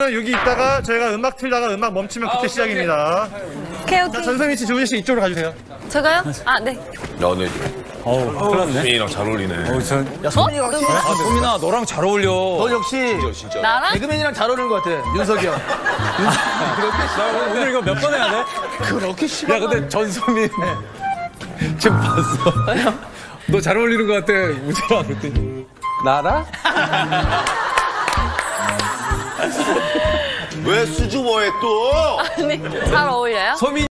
여기 있다가 저희가 음악 틀다가 음악 멈추면 그때 시작입니다. 오케이, 자, 오케이. 전소민 씨, 조은 씨 이쪽으로 가주세요. 제가요? 아, 네. 야, 네. 큰일 났네. 소민이랑 잘 어울리네. 소민이가 확실히. 소민아, 너랑 잘 어울려. 너 역시 진짜. 나랑? 개그맨이랑 잘 어울리는 것 같아. 윤석이 형. 나 오늘 이거 몇 번 해야 돼? 그렇게 심한 야, 근데 전소민. 지금 봤어. 너 잘 어울리는 것 같아. 우지마 그랬더니. 나랑? 왜 수줍어해 또? 아니, 잘 어울려요? 소민